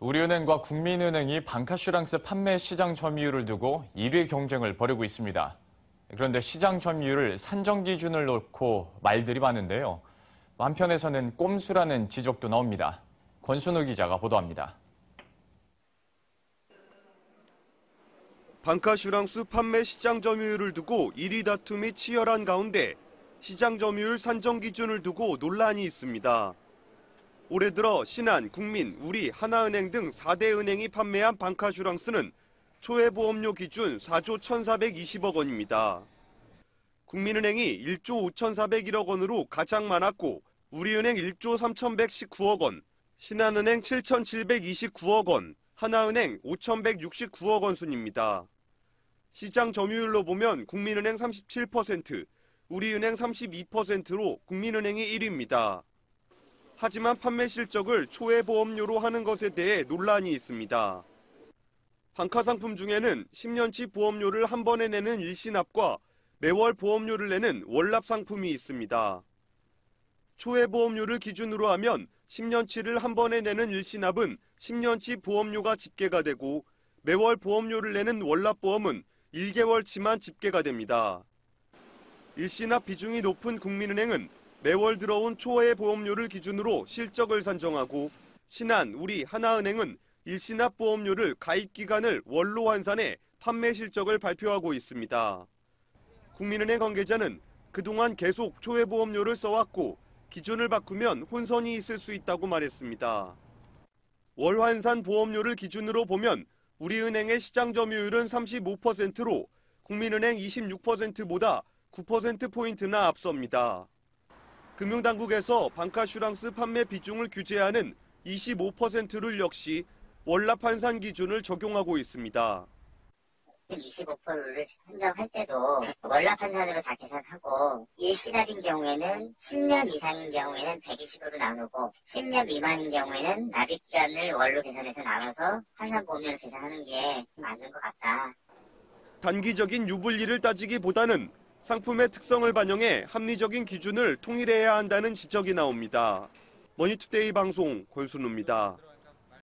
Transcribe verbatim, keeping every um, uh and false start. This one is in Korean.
우리은행과 국민은행이 방카슈랑스 판매 시장 점유율을 두고 일 위 경쟁을 벌이고 있습니다. 그런데 시장 점유율을 산정 기준을 놓고 말들이 많은데요. 한편에서는 꼼수라는 지적도 나옵니다. 권순우 기자가 보도합니다. 방카슈랑스 판매 시장 점유율을 두고 일 위 다툼이 치열한 가운데 시장 점유율 산정 기준을 두고 논란이 있습니다. 올해 들어 신한, 국민, 우리, 하나은행 등 사 대 은행이 판매한 방카슈랑스는 초회보험료 기준 사조 천사백이십억 원입니다. 국민은행이 일조 오천사백일억 원으로 가장 많았고 우리은행 일조 삼천백십구억 원, 신한은행 칠천칠백이십구억 원, 하나은행 오천백육십구억 원 순입니다. 시장 점유율로 보면 국민은행 삼십칠 퍼센트, 우리은행 삼십이 퍼센트로 국민은행이 일 위입니다. 하지만 판매 실적을 초회보험료로 하는 것에 대해 논란이 있습니다. 방카 상품 중에는 십 년치 보험료를 한 번에 내는 일시납과 매월 보험료를 내는 월납 상품이 있습니다. 초회보험료를 기준으로 하면 십 년치를 한 번에 내는 일시납은 십 년치 보험료가 집계가 되고 매월 보험료를 내는 월납보험은 일 개월치만 집계가 됩니다. 일시납 비중이 높은 국민은행은 매월 들어온 초회 보험료를 기준으로 실적을 산정하고 신한, 우리, 하나은행은 일시납 보험료를 가입 기간을 월로 환산해 판매 실적을 발표하고 있습니다. 국민은행 관계자는 그동안 계속 초회 보험료를 써왔고 기준을 바꾸면 혼선이 있을 수 있다고 말했습니다. 월 환산 보험료를 기준으로 보면 우리은행의 시장 점유율은 삼십오 퍼센트로 국민은행 이십육 퍼센트보다 구 퍼센트포인트나 앞섭니다. 금융당국에서 방카슈랑스 판매 비중을 규제하는 이십오 퍼센트를 역시 월납 환산 기준을 적용하고 있습니다. 이십오 퍼센트를 산정할 때도 월납 환산으로 다 계산하고 일시납인 경우에는 십 년 이상인 경우에는 백이십으로 나누고 십 년 미만인 경우에는 납입 기간을 월로 계산해서 나눠서 환산 보험료를 계산하는 게 맞는 것 같다. 단기적인 유불리를 따지기보다는 상품의 특성을 반영해 합리적인 기준을 통일해야 한다는 지적이 나옵니다. 머니투데이 방송 권순우입니다.